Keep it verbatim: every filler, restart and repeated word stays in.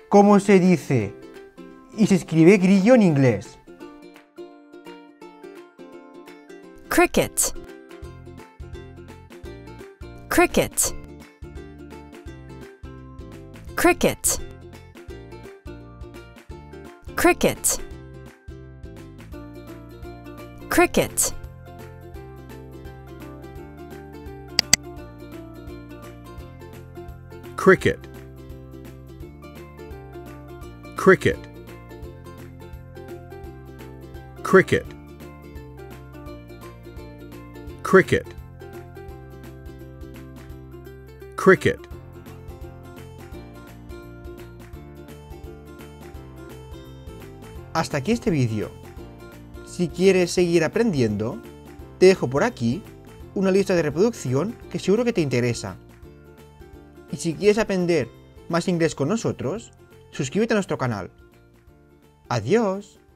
cómo se dice y se escribe grillo en inglés. Cricket. Cricket. Cricket. Cricket. Cricket. Cricket. Cricket. Cricket. Cricket. Cricket. Hasta aquí este vídeo. Si quieres seguir aprendiendo, te dejo por aquí una lista de reproducción que seguro que te interesa. Y si quieres aprender más inglés con nosotros, suscríbete a nuestro canal. ¡Adiós!